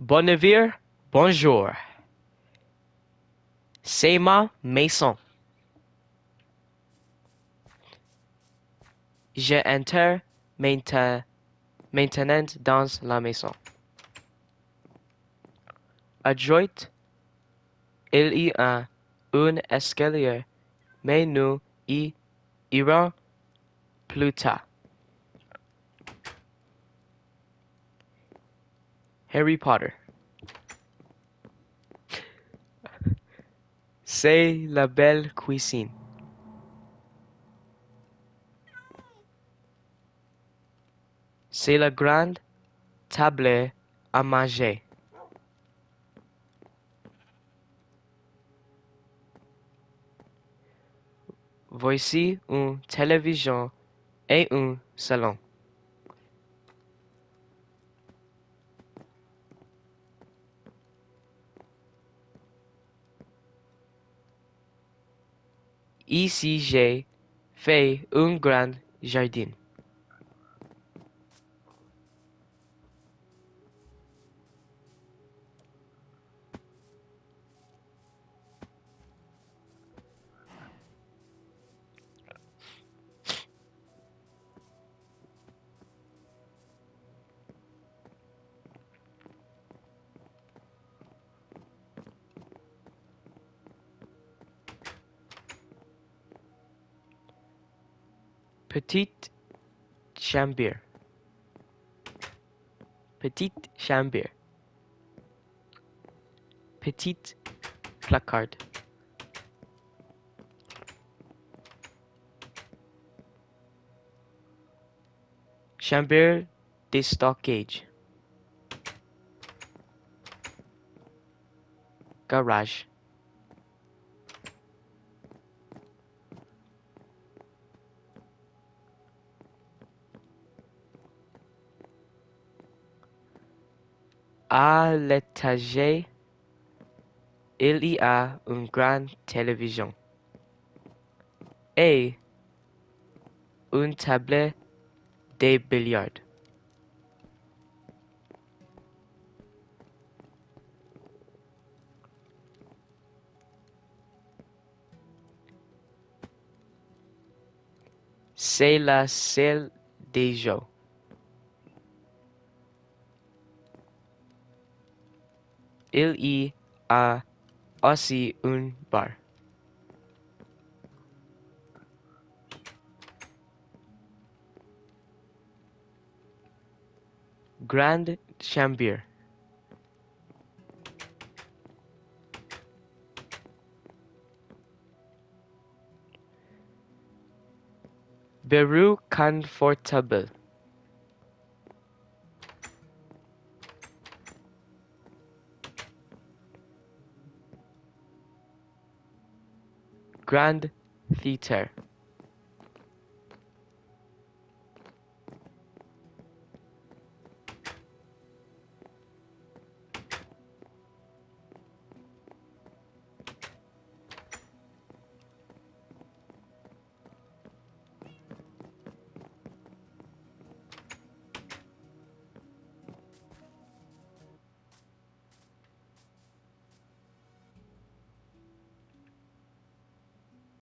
Bonneville, bonjour. C'est ma maison. J'entre maintenant dans la maison. À droite, il y a un escalier, mais nous y irons plus tard. Harry Potter. C'est la belle cuisine. C'est la grande table à manger. Voici une télévision et un salon. Ici j'ai fait un grand jardin. Petite chambre. Petite chambre. Petite placard. Chambre de stockage. Garage. À l'étage, il y a une grande télévision et une table de billard. C'est la salle des jeux. Il y a aussi un bar. Grande chambre. Bureau confortable. Grand theater.